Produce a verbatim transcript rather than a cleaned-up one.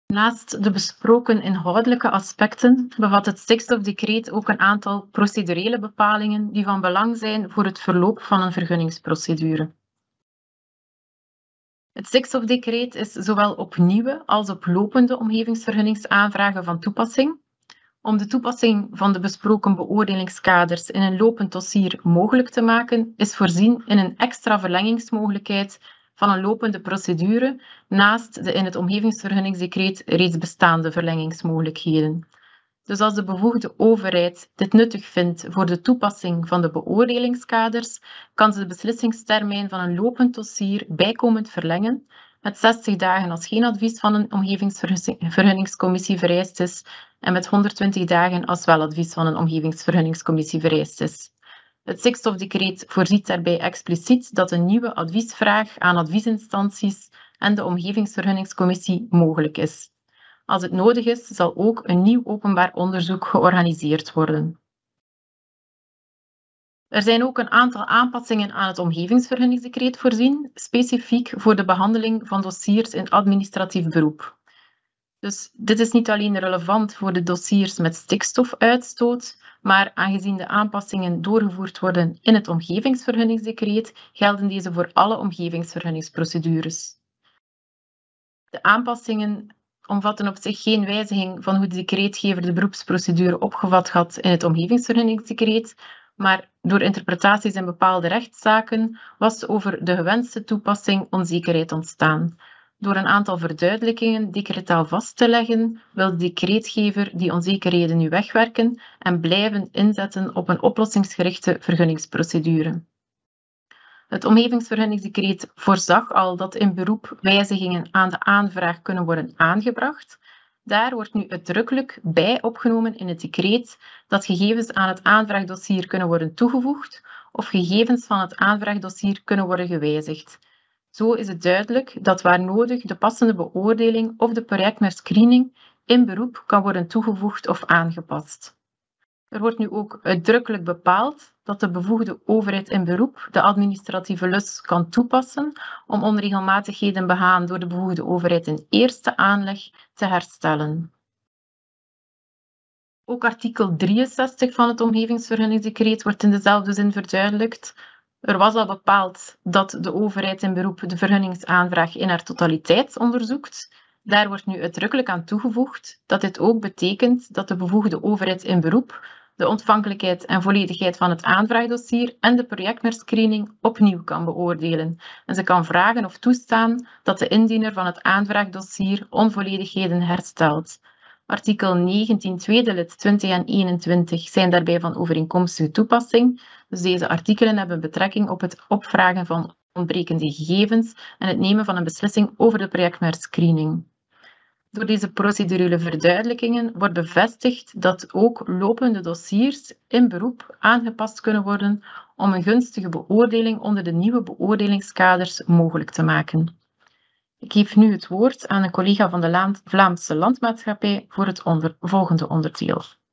Naast de besproken inhoudelijke aspecten bevat het stikstofdecreet ook een aantal procedurele bepalingen die van belang zijn voor het verloop van een vergunningsprocedure. Het stikstofdecreet is zowel op nieuwe als op lopende omgevingsvergunningsaanvragen van toepassing. Om de toepassing van de besproken beoordelingskaders in een lopend dossier mogelijk te maken, is voorzien in een extra verlengingsmogelijkheid van een lopende procedure naast de in het omgevingsvergunningsdecreet reeds bestaande verlengingsmogelijkheden. Dus als de bevoegde overheid dit nuttig vindt voor de toepassing van de beoordelingskaders, kan ze de beslissingstermijn van een lopend dossier bijkomend verlengen, met zestig dagen als geen advies van een omgevingsvergunningscommissie vereist is en met honderdtwintig dagen als wel advies van een omgevingsvergunningscommissie vereist is. Het stikstofdecreet voorziet daarbij expliciet dat een nieuwe adviesvraag aan adviesinstanties en de omgevingsvergunningscommissie mogelijk is. Als het nodig is, zal ook een nieuw openbaar onderzoek georganiseerd worden. Er zijn ook een aantal aanpassingen aan het omgevingsvergunningsdecreet voorzien, specifiek voor de behandeling van dossiers in administratief beroep. Dus dit is niet alleen relevant voor de dossiers met stikstofuitstoot, maar aangezien de aanpassingen doorgevoerd worden in het omgevingsvergunningsdecreet, gelden deze voor alle omgevingsvergunningsprocedures. De aanpassingen omvatten op zich geen wijziging van hoe de decreetgever de beroepsprocedure opgevat had in het omgevingsvergunningsdecreet, maar door interpretaties in bepaalde rechtszaken was over de gewenste toepassing onzekerheid ontstaan. Door een aantal verduidelijkingen decretaal vast te leggen, wil de decreetgever die onzekerheden nu wegwerken en blijven inzetten op een oplossingsgerichte vergunningsprocedure. Het omgevingsvergunningsdecreet voorzag al dat in beroep wijzigingen aan de aanvraag kunnen worden aangebracht. Daar wordt nu uitdrukkelijk bij opgenomen in het decreet dat gegevens aan het aanvraagdossier kunnen worden toegevoegd of gegevens van het aanvraagdossier kunnen worden gewijzigd. Zo is het duidelijk dat waar nodig de passende beoordeling of de projectmerscreening in beroep kan worden toegevoegd of aangepast. Er wordt nu ook uitdrukkelijk bepaald dat de bevoegde overheid in beroep de administratieve lus kan toepassen om onregelmatigheden begaan door de bevoegde overheid in eerste aanleg te herstellen. Ook artikel drieënzestig van het omgevingsvergunningsdecreet wordt in dezelfde zin verduidelijkt. Er was al bepaald dat de overheid in beroep de vergunningsaanvraag in haar totaliteit onderzoekt. Daar wordt nu uitdrukkelijk aan toegevoegd dat dit ook betekent dat de bevoegde overheid in beroep de ontvankelijkheid en volledigheid van het aanvraagdossier en de projectmerscreening opnieuw kan beoordelen. En ze kan vragen of toestaan dat de indiener van het aanvraagdossier onvolledigheden herstelt. Artikel negentien tweede lid twintig en eenentwintig zijn daarbij van overeenkomstige toepassing. Dus deze artikelen hebben betrekking op het opvragen van ontbrekende gegevens en het nemen van een beslissing over de projectmerscreening. Door deze procedurele verduidelijkingen wordt bevestigd dat ook lopende dossiers in beroep aangepast kunnen worden om een gunstige beoordeling onder de nieuwe beoordelingskaders mogelijk te maken. Ik geef nu het woord aan een collega van de Vlaamse Landmaatschappij voor het onder, volgende onderdeel.